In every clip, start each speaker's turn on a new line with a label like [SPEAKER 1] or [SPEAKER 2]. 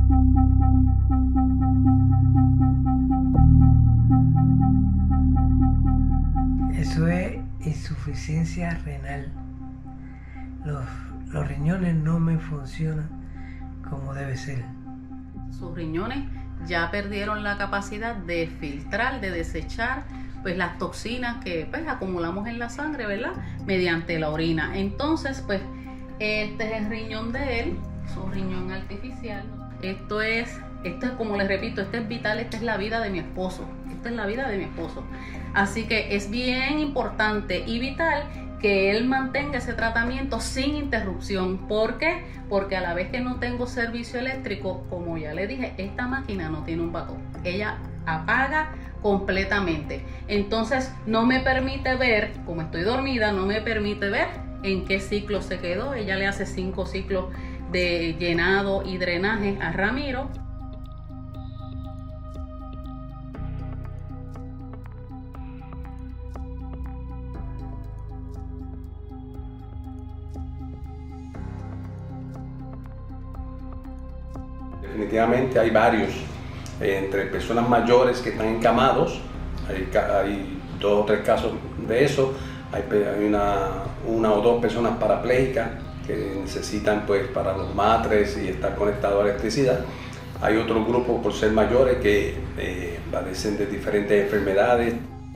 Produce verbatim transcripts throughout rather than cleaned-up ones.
[SPEAKER 1] Eso es insuficiencia renal. Los, los riñones no me funcionan como debe ser.
[SPEAKER 2] Sus riñones ya perdieron la capacidad de filtrar, de desechar pues las toxinas que pues acumulamos en la sangre, ¿verdad? Mediante la orina. Entonces, pues este es el riñón de él, su riñón artificial. Esto es, esto es como les repito, esto es vital, esta es la vida de mi esposo. Esta es la vida de mi esposo. Así que es bien importante y vital que él mantenga ese tratamiento sin interrupción. ¿Por qué? Porque a la vez que no tengo servicio eléctrico, como ya le dije, esta máquina no tiene un backup. Ella apaga completamente. Entonces no me permite ver, como estoy dormida, no me permite ver en qué ciclo se quedó. Ella le hace cinco ciclos de llenado y drenaje a Ramiro.
[SPEAKER 3] Definitivamente hay varios, eh, entre personas mayores que están encamados, hay, hay dos o tres casos de eso, hay, hay una, una o dos personas parapléjicas que necesitan pues para los matres y estar conectados a la electricidad. Hay otro grupo por ser mayores que eh, padecen de diferentes enfermedades.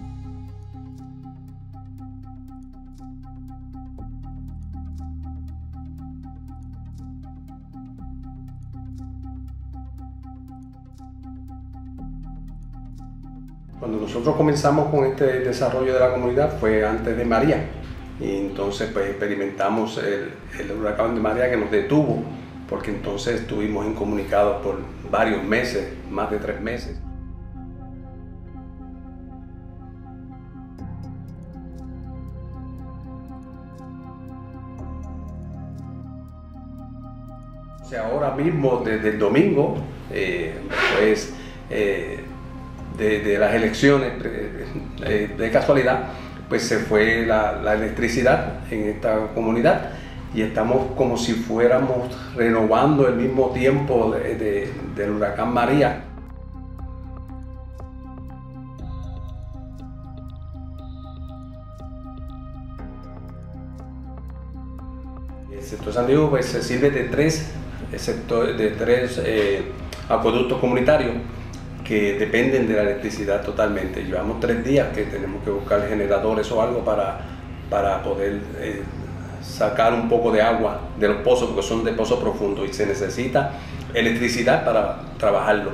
[SPEAKER 3] Cuando nosotros comenzamos con este desarrollo de la comunidad fue antes de María, y entonces pues experimentamos el, el huracán de María que nos detuvo, porque entonces estuvimos incomunicados por varios meses, más de tres meses. O sea, ahora mismo, desde el domingo, eh, pues, eh, De, de las elecciones, de, de casualidad, pues se fue la, la electricidad en esta comunidad y estamos como si fuéramos renovando el mismo tiempo de, de, del huracán María. El sector San Diego pues, se sirve de tres, sector, de tres eh, acueductos comunitarios que dependen de la electricidad totalmente. Llevamos tres días que tenemos que buscar generadores o algo para, para poder eh, sacar un poco de agua de los pozos, porque son de pozo profundo y se necesita electricidad para trabajarlo.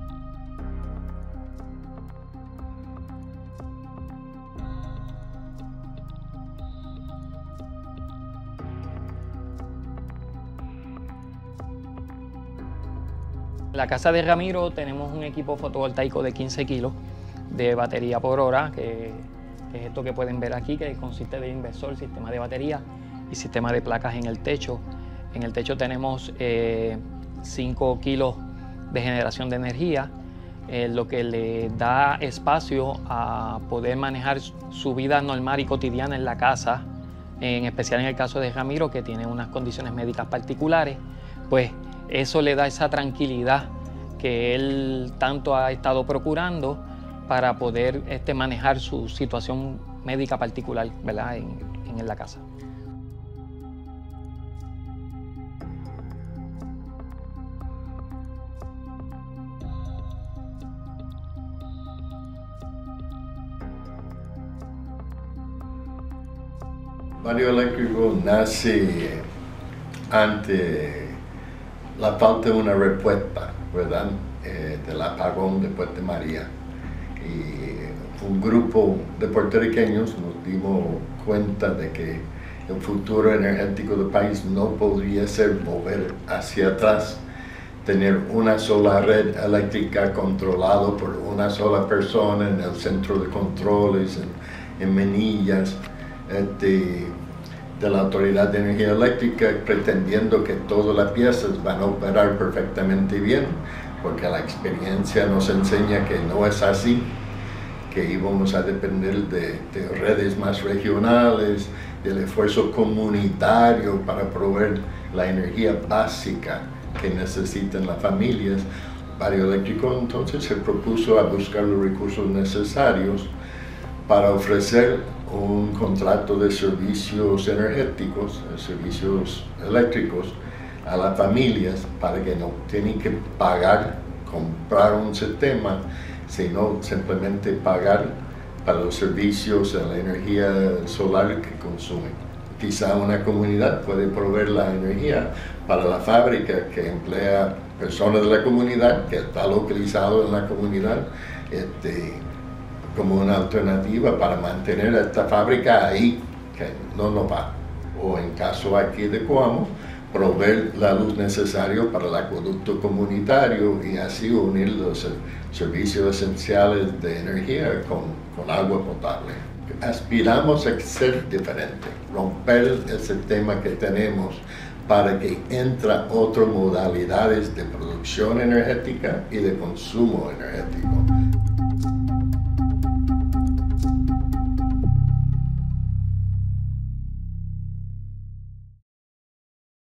[SPEAKER 4] En la casa de Ramiro tenemos un equipo fotovoltaico de quince kilos de batería por hora, que, que es esto que pueden ver aquí, que consiste de inversor, sistema de batería y sistema de placas en el techo. En el techo tenemos eh, cinco kilos de generación de energía, eh, lo que le da espacio a poder manejar su vida normal y cotidiana en la casa, en especial en el caso de Ramiro, que tiene unas condiciones médicas particulares, pues eso le da esa tranquilidad que él tanto ha estado procurando para poder este, manejar su situación médica particular, ¿verdad? En, en la casa.
[SPEAKER 5] Barrio Eléctrico nace ante la falta de una respuesta, ¿verdad? Eh, del apagón después de María. Y un grupo de puertorriqueños nos dimos cuenta de que el futuro energético del país no podría ser volver hacia atrás, tener una sola red eléctrica controlada por una sola persona en el centro de controles, en, en Menillas, este, de la Autoridad de Energía Eléctrica, pretendiendo que todas las piezas van a operar perfectamente bien, porque la experiencia nos enseña que no es así, que íbamos a depender de, de redes más regionales, del esfuerzo comunitario para proveer la energía básica que necesitan las familias. Barrio Eléctrico entonces se propuso a buscar los recursos necesarios para ofrecer un contrato de servicios energéticos, servicios eléctricos a las familias para que no tienen que pagar, comprar un sistema, sino simplemente pagar para los servicios de la energía solar que consumen. Quizá una comunidad puede proveer la energía para la fábrica que emplea personas de la comunidad, que está localizado en la comunidad, este, como una alternativa para mantener esta fábrica ahí, que no nos va. O en caso aquí de Coamo, proveer la luz necesaria para el acueducto comunitario y así unir los servicios esenciales de energía con, con agua potable. Aspiramos a ser diferente, romper el sistema que tenemos para que entre otras modalidades de producción energética y de consumo energético.